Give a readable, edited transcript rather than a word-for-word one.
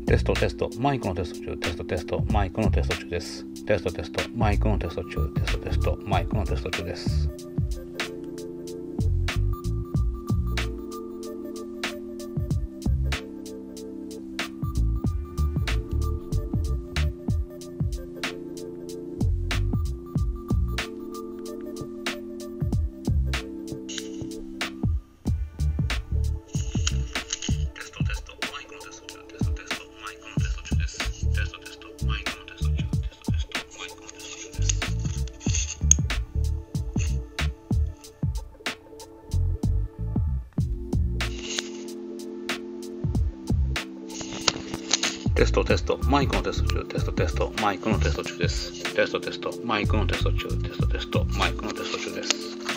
テストテストマイクのテスト中、テストテストマイクのテスト中です。テストテストマイクのテスト中、テストテストマイクのテスト中です。テストテストマイクのテスト中、テストテストマイクのテスト中です。テストテストマイクのテスト中、テストテストマイクのテスト中です。